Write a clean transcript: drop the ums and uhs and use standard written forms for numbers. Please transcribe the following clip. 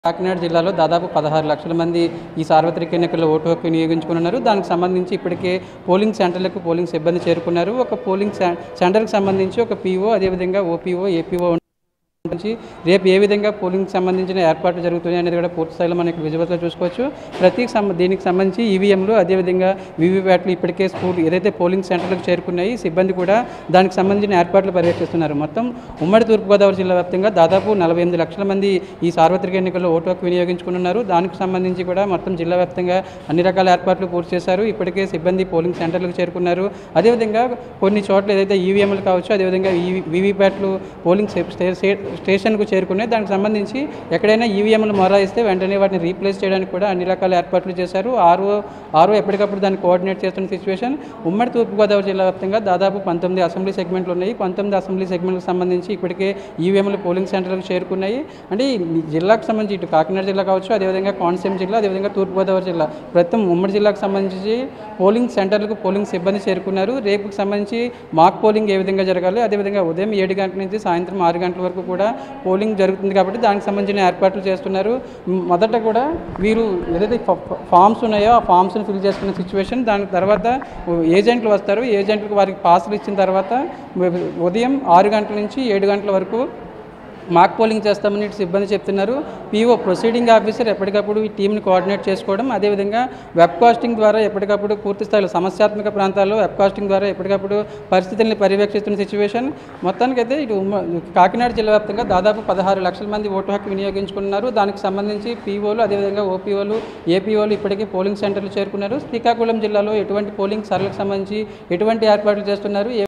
కాకినాడ జిల్లాలో దాదాపు 16 లక్షల మంది ఈ సార్వత్రిక ఎన్నికల్లో ఓటు హక్కు వినియోగించుకున్నారు. దానికి సంబంధించి ఇప్పటికే పోలింగ్ సెంటర్లకు పోలింగ్ సిబ్బంది చేరుకున్నారు. ఒక పోలింగ్ సెంటర్కి సంబంధించి ఒక పీఓ, అదేవిధంగా ఓపీఓ, ఏపీఓ నుంచి రేపు ఏ విధంగా పోలింగ్కి సంబంధించిన ఏర్పాట్లు జరుగుతున్నాయి అనేది కూడా పూర్తి స్థాయిలో మనకి విజువల్గా చూసుకోవచ్చు. దీనికి సంబంధించి ఈవీఎంలు, అదేవిధంగా వీవీప్యాట్లు ఇప్పటికే ఏదైతే పోలింగ్ సెంటర్లకు చేరుకున్నాయి, సిబ్బంది కూడా దానికి సంబంధించిన ఏర్పాట్లు పర్యవేక్షిస్తున్నారు. మొత్తం ఉమ్మడి తూర్పుగోదావరి జిల్లా వ్యాప్తంగా దాదాపు 48 లక్షల మంది ఈ సార్వత్రిక ఎన్నికల్లో ఓటు హక్కు వినియోగించుకున్నారు. దానికి సంబంధించి కూడా మొత్తం జిల్లా వ్యాప్తంగా అన్ని రకాల ఏర్పాట్లు పూర్తి చేశారు. ఇప్పటికే సిబ్బంది పోలింగ్ సెంటర్లకు చేరుకున్నారు. అదేవిధంగా కొన్ని చోట్ల ఏదైతే ఈవీఎంలు కావచ్చు, అదేవిధంగా వీవీప్యాట్లు పోలింగ్ స్టేషన్కు చేరుకున్నాయి. దానికి సంబంధించి ఎక్కడైనా ఈవీఎంలు మొరాయిస్తే వెంటనే వాటిని రీప్లేస్ చేయడానికి కూడా అన్ని రకాల ఏర్పాట్లు చేశారు. ఆర్ఓ ఎప్పటికప్పుడు దాన్ని కోఆర్డినేట్ చేస్తున్న సిచ్యువేషన్. ఉమ్మడి తూర్పుగోదావరి జిల్లా వ్యాప్తంగా దాదాపు 19 అసెంబ్లీ సెగ్మెంట్లు ఉన్నాయి. 19 అసెంబ్లీ సెగ్మెంట్లకు సంబంధించి ఇప్పటికే ఈవీఎంలు పోలింగ్ సెంటర్లకు చేరుకున్నాయి. అంటే ఈ జిల్లాకు సంబంధించి ఇటు కాకినాడ జిల్లా కావచ్చు, అదేవిధంగా కోనసీమ జిల్లా, అదేవిధంగా తూర్పుగోదావరి జిల్లా ప్రస్తుతం ఉమ్మడి జిల్లాకు సంబంధించి పోలింగ్ సెంటర్లకు పోలింగ్ సిబ్బంది చేరుకున్నారు. రేపుకి సంబంధించి మాక్ పోలింగ్ ఏ విధంగా జరగాలి, అదేవిధంగా ఉదయం 7 గంటల నుంచి సాయంత్రం 6 గంటల వరకు కూడా పోలింగ్ జరుగుతుంది కాబట్టి దానికి సంబంధించిన ఏర్పాట్లు చేస్తున్నారు. మొదట కూడా వీరు ఏదైతే ఫామ్స్ ఉన్నాయో ఆ ఫామ్స్ని ఫిల్ చేసుకున్న సిచ్యువేషన్. దాని తర్వాత ఏజెంట్లు వస్తారు. ఏజెంట్లకు వారికి పాసులు ఇచ్చిన తర్వాత ఉదయం 6 గంటల నుంచి 7 గంటల వరకు మాక్ పోలింగ్ చేస్తామని సిబ్బంది చెప్తున్నారు. పీఓ ప్రొసీడింగ్ ఆఫీసర్ ఎప్పటికప్పుడు ఈ టీంని కోఆర్డినేట్ చేసుకోవడం, అదేవిధంగా వెబ్ కాస్టింగ్ ద్వారా ఎప్పటికప్పుడు పూర్తి స్థాయిలో సమస్యాత్మక ప్రాంతాల్లో వెబ్ కాస్టింగ్ ద్వారా ఎప్పటికప్పుడు పరిస్థితుల్ని పర్యవేక్షిస్తున్న సిచ్యువేషన్. మొత్తానికైతే ఇటు కాకినాడ జిల్లా వ్యాప్తంగా దాదాపు 16 లక్షల మంది ఓటు హక్కు వినియోగించుకున్నారు. దానికి సంబంధించి పీఓలు, అదేవిధంగా ఓపీఓలు, ఏపీఓలు ఇప్పటికీ పోలింగ్ సెంటర్లు చేరుకున్నారు. శ్రీకాకుళం జిల్లాలో ఎటువంటి పోలింగ్ సరళకు సంబంధించి ఎటువంటి ఏర్పాట్లు చేస్తున్నారు.